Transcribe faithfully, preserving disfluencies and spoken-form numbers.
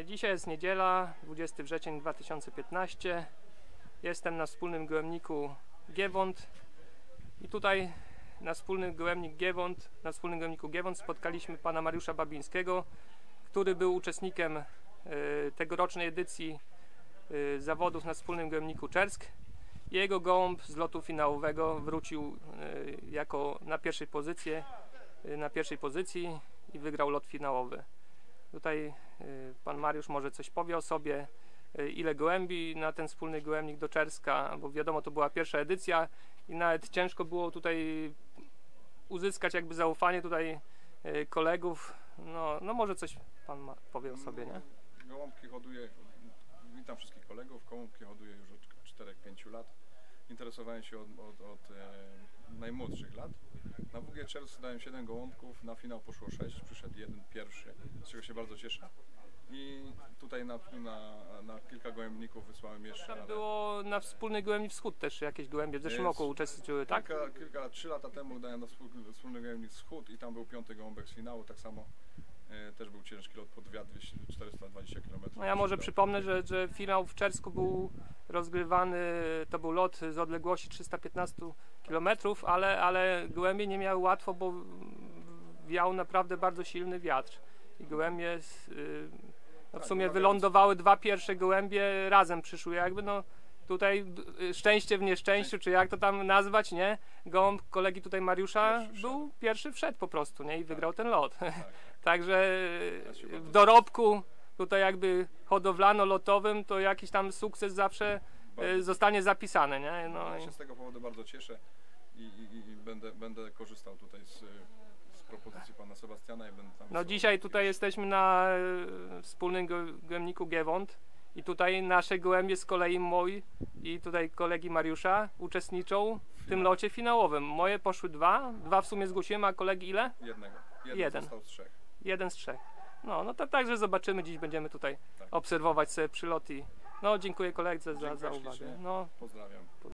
Dzisiaj jest niedziela, dwudziesty wrzesień dwa tysiące piętnasty. Jestem na wspólnym gołębniku Giewont i tutaj na wspólny gołębnik Giewont, na wspólnym gołębniku Giewont spotkaliśmy pana Mariusza Babińskiego, który był uczestnikiem y, tegorocznej edycji y, zawodów na wspólnym gołębniku Czersk. Jego gołąb z lotu finałowego wrócił y, jako na pierwszej pozycji, y, na pierwszej pozycji i wygrał lot finałowy. Tutaj y, pan Mariusz może coś powie o sobie, y, ile gołębi na ten wspólny gołębnik do Czerska, bo wiadomo, to była pierwsza edycja i nawet ciężko było tutaj uzyskać jakby zaufanie tutaj y, kolegów. No, no może coś pan ma, powie o sobie, nie? Gołąbki hoduję, witam wszystkich kolegów, gołąbki hoduję już od czterech pięciu lat. Interesowałem się od, od, od e, najmłodszych lat. Na W G Czersk dałem siedem gołąbków, na finał poszło sześć, przyszedł jeden pierwszy, z czego się bardzo cieszę. I tutaj na, na, na kilka gołębników wysłałem jeszcze. Tam ale... było na wspólny gołębnik Wschód też jakieś gołębie w zeszłym Jest, roku uczestniczyły, tak? Kilka, kilka, trzy lata temu dałem na wspólny gołębnik Wschód i tam był piąty gołąbek z finału, tak samo e, też był ciężki lot pod wiatr, czterysta dwadzieścia kilometrów. No ja może przypomnę, że, że finał w Czersku był rozgrywany, to był lot z odległości trzysta piętnaście kilometrów, ale, ale gołębie nie miały łatwo, bo wiał naprawdę bardzo silny wiatr i gołębie z, yy, no w sumie wylądowały, dwa pierwsze gołębie razem przyszły, jakby no tutaj szczęście w nieszczęściu, czy jak to tam nazwać, nie? Gołąb kolegi tutaj Mariusza Pierwszy był pierwszy wszedł po prostu, nie? I wygrał ten lot. Tak. Także w dorobku tutaj jakby hodowlano-lotowym to jakiś tam sukces zawsze bardzo zostanie zapisany, nie? No ja i... się z tego powodu bardzo cieszę i, i, i będę, będę korzystał tutaj z, z propozycji pana Sebastiana i będę tam... No dzisiaj tutaj jesteśmy na e, wspólnym go, gołębniku Giewont i tutaj nasze gołębie z kolei moi i tutaj kolegi Mariusza uczestniczą w tym locie finałowym. Moje poszły dwa, dwa w sumie zgłosiłem, a kolegi ile? Jednego. Jeden, Jeden. został z trzech. Jeden z trzech. No, no to także zobaczymy, dziś będziemy tutaj Tak. obserwować sobie przylot i no dziękuję koledze za, za Dziękuję uwagę. ślicznie. No, Pozdrawiam.